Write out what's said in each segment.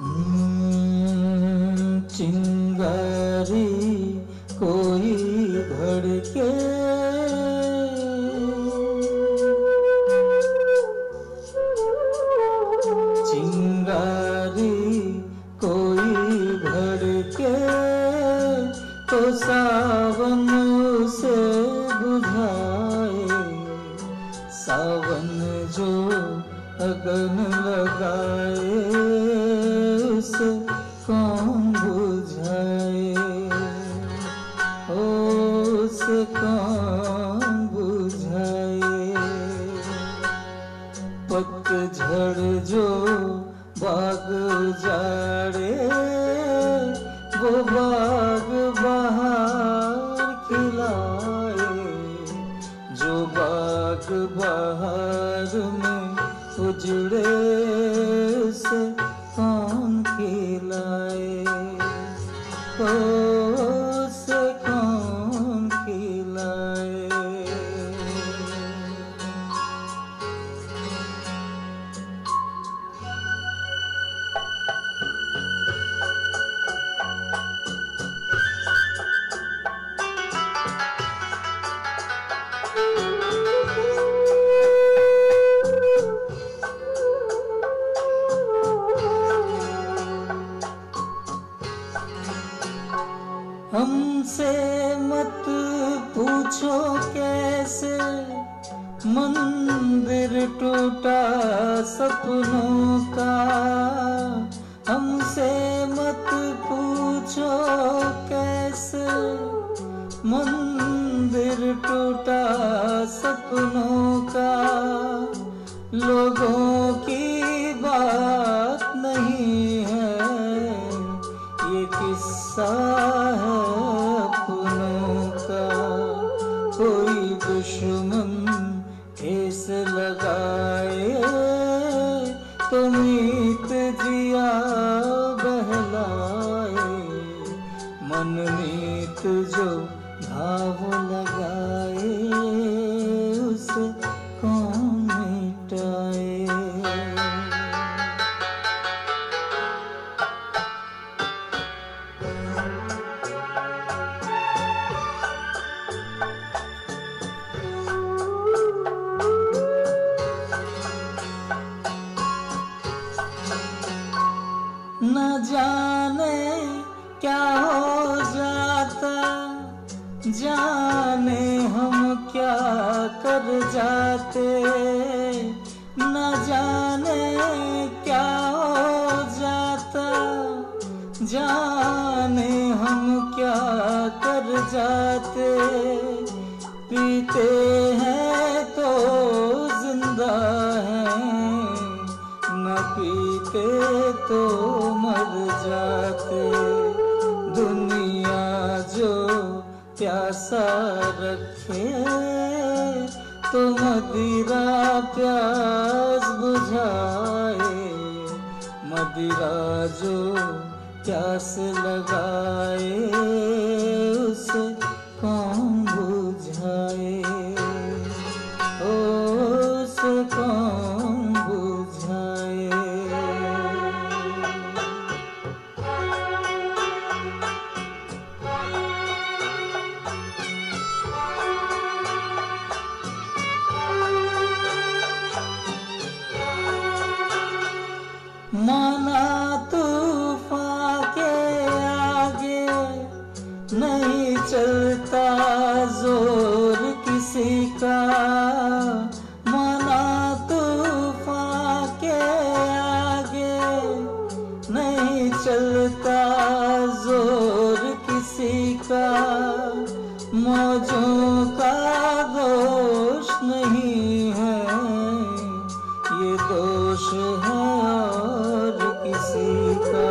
चिंगारी कोई भड़के, चिंगारी कोई भड़के तो सावन उसे बुझाए। सावन जो अगन लगाए उसे कौन बुझाए, उसे कौन बुझाए। पतझड़ जो बाग उजाड़े वो बाग बहार खिलाए। जो बाग बहार में उजड़े उसे कौन खिलाए, उसे कौन खिलाए। हमसे मत पूछो कैसे मंदिर टूटा सपनों का। हमसे मत पूछो कैसे मंदिर टूटा सपनों का। लोगों की बात नहीं है ये किस्सा है अपनों का। कोई दुश्मन ठेस लगाए तो मीत जिया बहलाए। मन मीत जो घाव लगाए उसे कौन मिटाए। न जाने क्या हो जाता, जाने हम क्या कर जाते। न जाने क्या हो जाता, जाने हम क्या कर जाते। पीते हैं तो जिंदा हैं, न पीते तो मर जाते। दुनिया जो प्यासा रखे तो मदिरा प्यास बुझाए। मदिरा जो प्यास लगाए उसे कौन बुझाए, उसे कौन बुझाए। माना तूफान के आगे नहीं चलता जोर किसी का। माना तूफान के आगे नहीं चलता जोर किसी का। मौजों का दोष नहीं है ये दोष है और किसी का।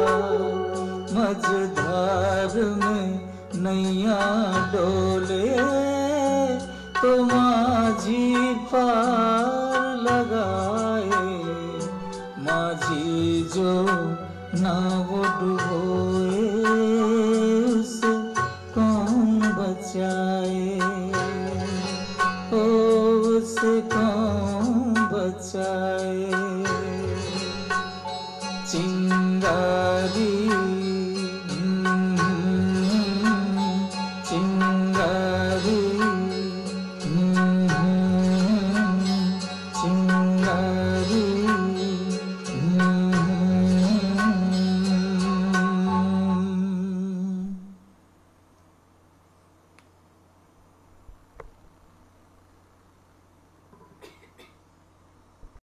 मझधार में नैया डोले तो माझी पार लगाए। माझी जो नाव डुबोए उसे कौन बचाए, उसे कौन बचाए। चिंगारी